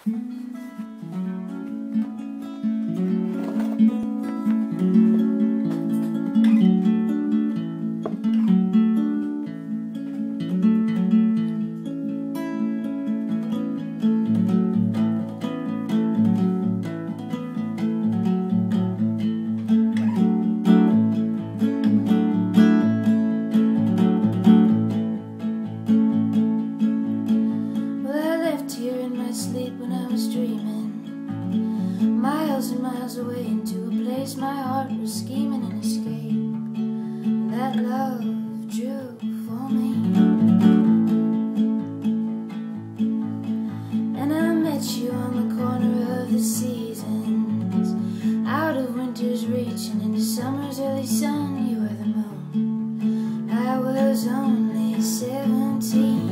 Sleep when I was dreaming, miles and miles away into a place my heart was scheming an escape, and that love drew for me. And I met you on the corner of the seasons, out of winter's reach and into summer's early sun. You were the moon, I was only 17.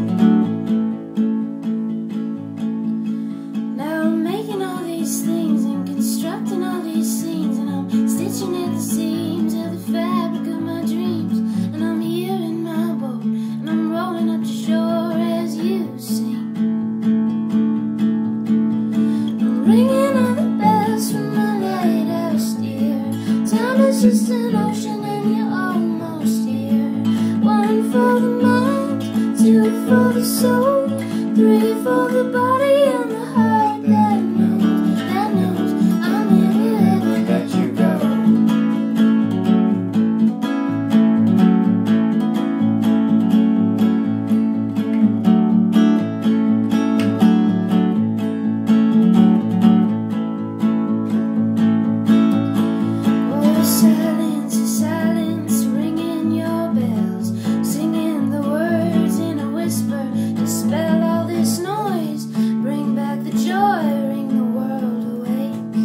Things and constructing all these scenes, and I'm stitching at the seams of the fabric of my dreams. And I'm here in my boat, and I'm rowing up to shore as you sing. I'm ringing all the bells from my lighthouse, dear. Time is just an ocean and you're almost here. 1 for the mind, 2 for the soul, 3 for the body and the heart that knows. Silence, ringing your bells, singing the words in a whisper, dispel all this noise, bring back the joy, ring the world awake.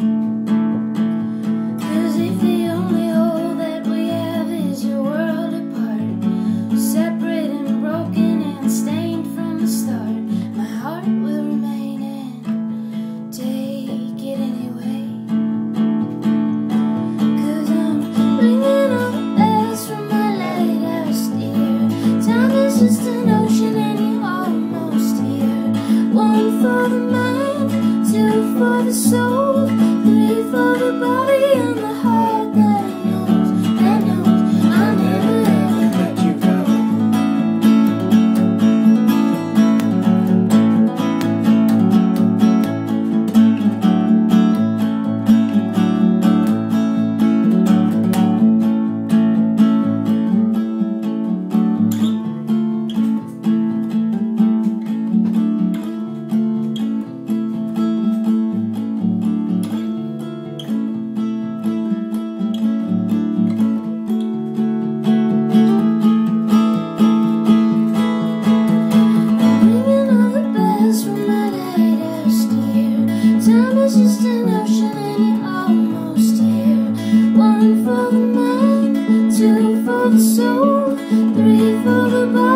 'Cause if the only hole that we have is your world apart, separate and broken and stained from the start, my heart will remain and take it anyway. Just an ocean and you're almost here. 1 for the mind, 2 for the soul, 3 for the body and the heart that knows I'll never ever let you go. Time is just an ocean and you're almost here. 1 for the mind, 2 for the soul, 3 for the body.